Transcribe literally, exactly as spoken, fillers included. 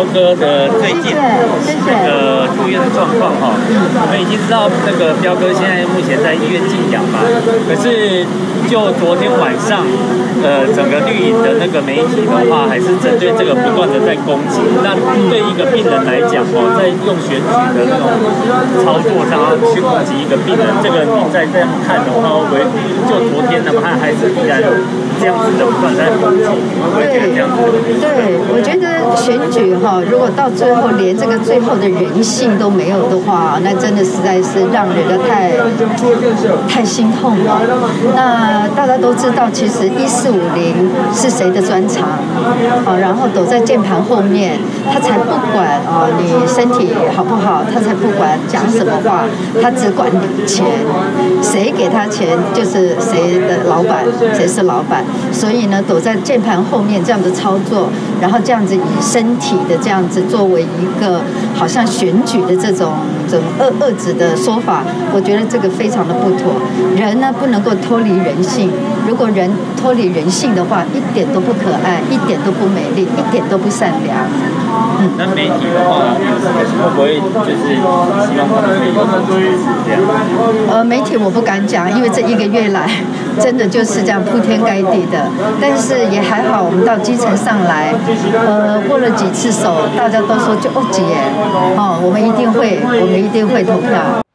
彪哥的最近那个住院的状况哈，我们已经知道那个彪哥现在目前在医院静养嘛，可是就昨天晚上，呃，整个绿营的那个媒体的话，还是针对这个不断的在攻击。那对一个病人来讲哦，在用选举的那种操作上去攻击一个病人，这个你再这样看的话，会不会就昨天呢，他还是依然这样子的不断在攻击？会不会觉得这样子？ 对，我觉得选举哈，如果到最后连这个最后的人性都没有的话，那真的实在是让人家太太心痛了。那大家都知道，其实一四五零是谁的专长啊？然后躲在键盘后面，他才不管啊你身体好不好，他才不管讲什么话，他只管你钱，谁给他钱就是谁的老板，谁是老板。所以呢，躲在键盘后面这样的操作，然后这样子以身体的这样子作为一个好像选举的这种这种恶恶质的说法，我觉得这个非常的不妥。人呢不能够脱离人性，如果人脱离人性的话，一点都不可爱，一点都不美丽，一点都不善良。 嗯，那媒体的话，会不会就是希望他们可以这样？ 呃，媒体我不敢讲，因为这一个月来真的就是这样铺天盖地的。但是也还好，我们到基层上来，呃，握了几次手，大家都说就哦姐，哦，我们一定会，我们一定会投票。